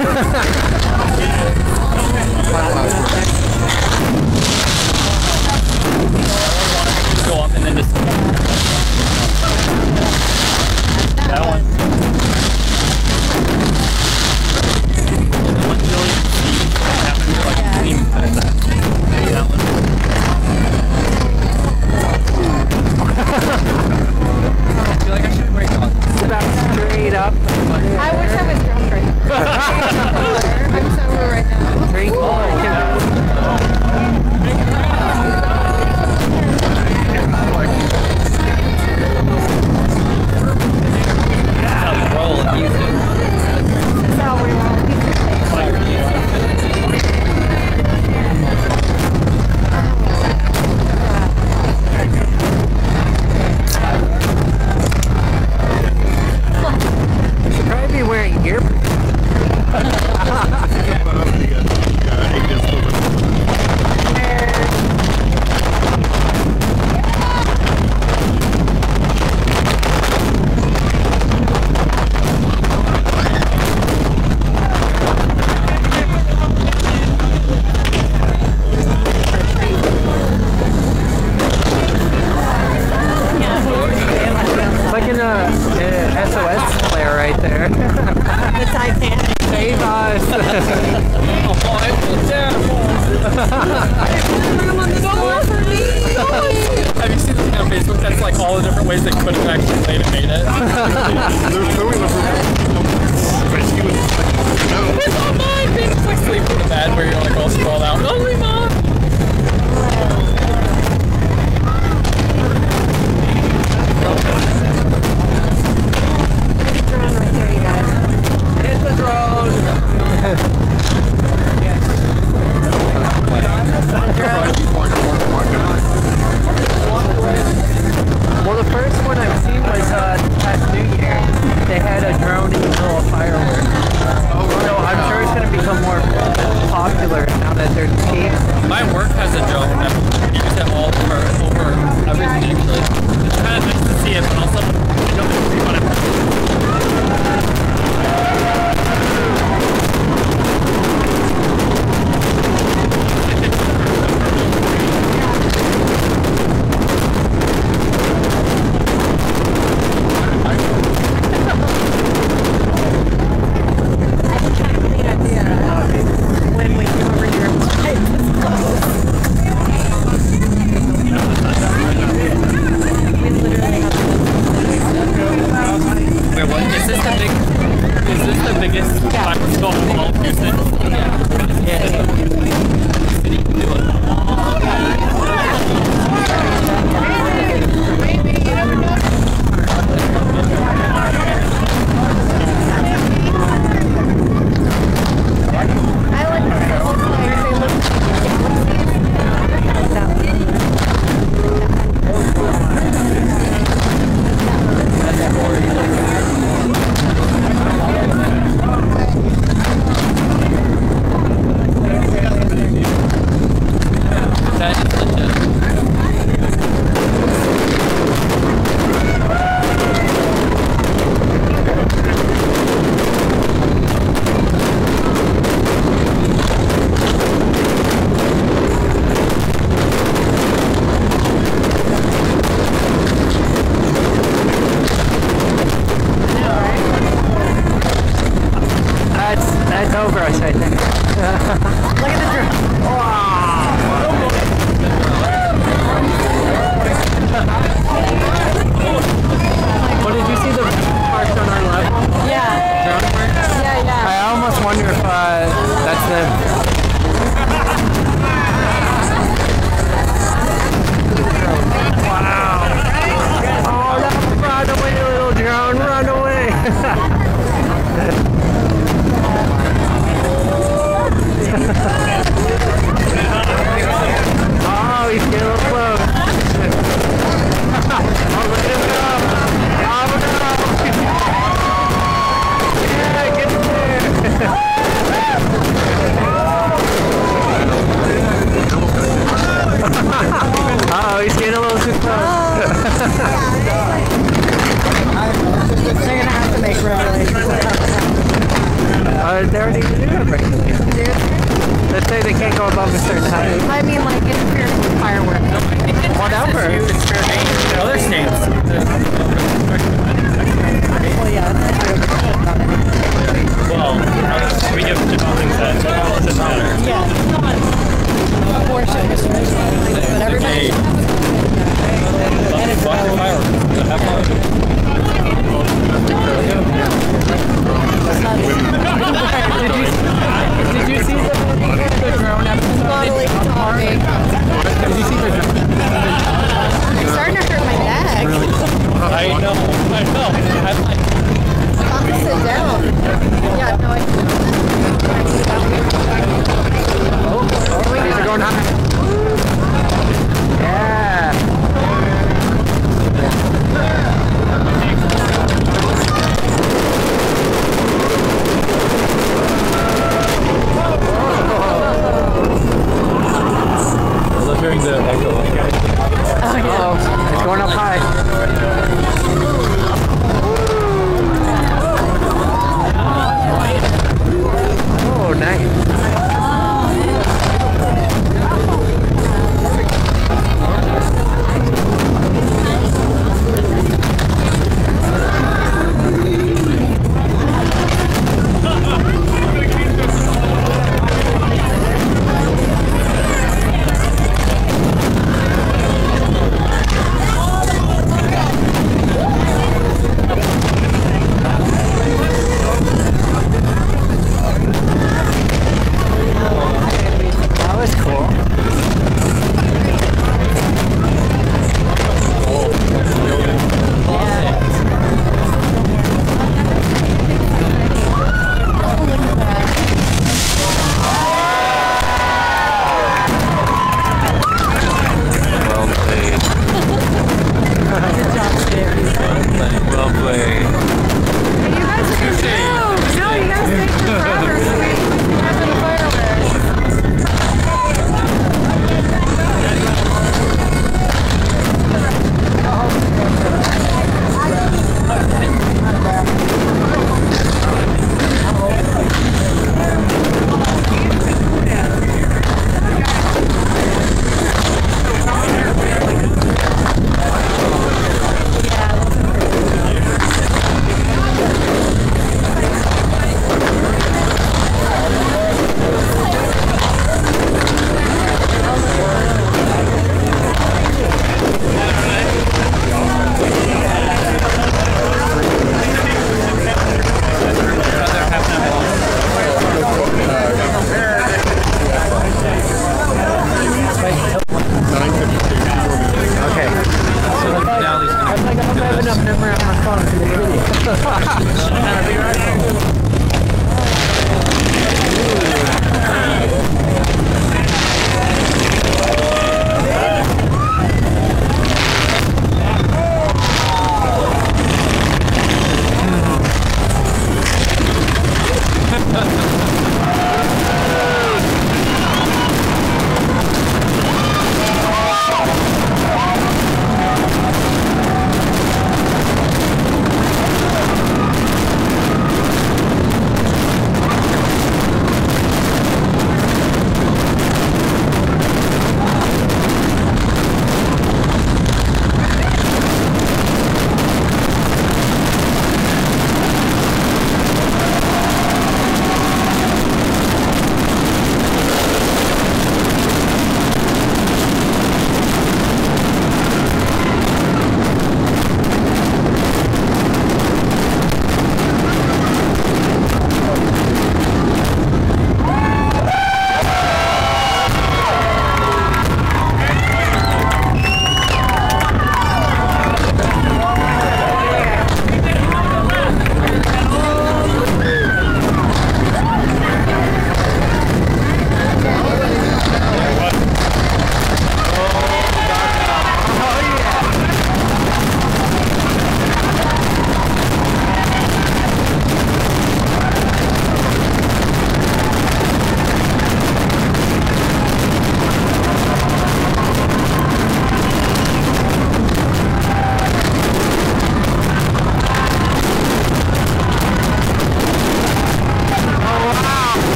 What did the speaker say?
Go up and then just that one. I feel like I should break off. Stop straight up. I wish I was drunk right now. I'm sober right now. Drink more. That's how we roll in music. That's how we roll. You should probably be wearing earbuds. Like in a SOS player right there. The Titanic. Save us. Oh, I feel terrible. Have you seen the thing on Facebook that's like all the different ways they could have actually played and made it? It's all mine! It's like sleep in the bed where you're like all sprawled out. Only mom! Drone right there, you guys. Hit the drone. Well, the first one I've seen was past New Year. They had a drone in the middle of fireworks. So I'm sure it's going to become more popular now that they're cheap. My work has a drone that we use it all over everything actually. It's kind of nice to see it, but also I don't really want to. When we come over here. We literally have Wait, what? Is this the biggest practical of all Houston? I like the old players. They look That is legit. That's over us, I think. Look at the drone. Well, did you see the parks on our left? yeah. Drone parks? Yeah. I almost wonder if that's them. Wow. Oh, no, run away, little drone, run away. Oh, he's getting a little close. Oh, look at him go. Oh, no. Yeah, do have breaking news. Let's say they can't go above a certain height. I mean, like, interfere with fireworks. No, I think it's Whatever. It's fair game in other states. Well, yeah, that's true. Well, we give different things that doesn't matter. Abortion restrictions. But everybody Hey, fuck your fireworks. Have fun.